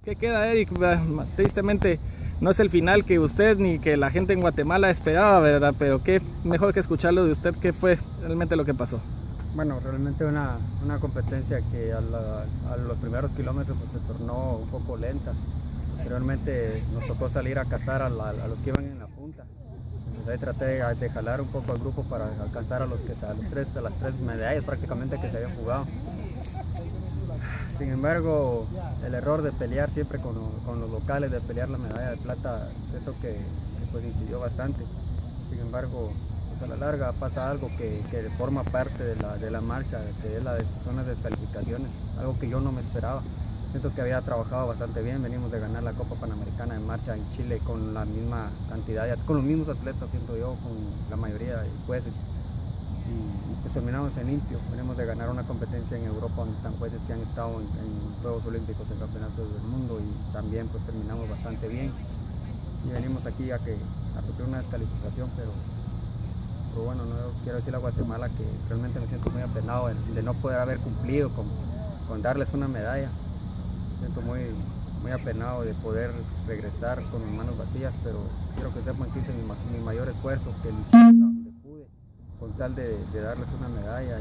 ¿Qué queda, Eric? Tristemente no es el final que usted ni que la gente en Guatemala esperaba, ¿verdad? Pero qué mejor que escucharlo de usted, qué fue realmente lo que pasó. Bueno, realmente una competencia que a los primeros kilómetros pues, se tornó un poco lenta. Posteriormente nos tocó salir a cazar a los que iban en la punta. Entonces ahí traté de jalar un poco al grupo para alcanzar a las tres medallas prácticamente que se habían jugado. Sin embargo, el error de pelear siempre con los locales, de pelear la medalla de plata, siento que pues incidió bastante. Sin embargo, pues a la larga pasa algo que forma parte de la marcha, que son las descalificaciones, algo que yo no me esperaba. Siento que había trabajado bastante bien, venimos de ganar la Copa Panamericana de Marcha en Chile con la misma cantidad, con los mismos atletas, siento yo, con la mayoría de jueces. Y pues terminamos en limpio, venimos de ganar una competencia en Europa donde están jueces que han estado en Juegos Olímpicos, en Campeonatos del Mundo, y también pues terminamos bastante bien. Y venimos aquí a sufrir una descalificación, pero bueno, no quiero decirle a Guatemala que realmente me siento muy apenado de no poder haber cumplido con darles una medalla. Me siento muy apenado de poder regresar con mis manos vacías, pero quiero que sepan que hice mi mayor esfuerzo, que luché hasta donde pude con tal de darles una medalla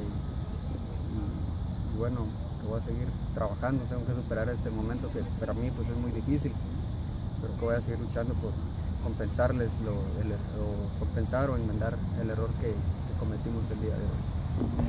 y bueno, que voy a seguir trabajando, tengo que superar este momento que para mí pues es muy difícil, pero que voy a seguir luchando por compensarles compensar o enmendar el error que cometimos el día de hoy.